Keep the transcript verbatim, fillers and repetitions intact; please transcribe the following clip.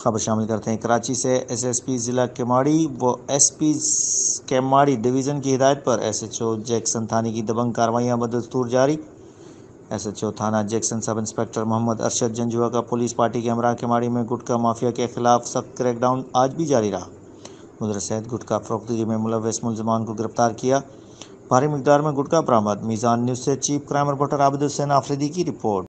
खबर शामिल करते हैं। कराची से एसएसपी ज़िला केमाड़ी व एसपी केमाड़ी डिवीज़न की हिदायत पर एसएचओ जैक्सन थाने की दबंग कार्रवाइयां बदस्तूर जारी। एसएचओ थाना Jackson sub inspector Mohammad Arshad Janjua का पुलिस पार्टी के हमरा केमाड़ी में गुटखा माफिया के खिलाफ सख्त क्रैकडाउन आज भी जारी रहा। मुद्रा सहित गुटखा फरोख्तगी में मुलव्वस मुलजमान को गिरफ्तार किया। भारी मिकदार में गुटखा बरामद। मीज़ान न्यूज़ से chief crime reporter Abid Hussain Afridi की रिपोर्ट।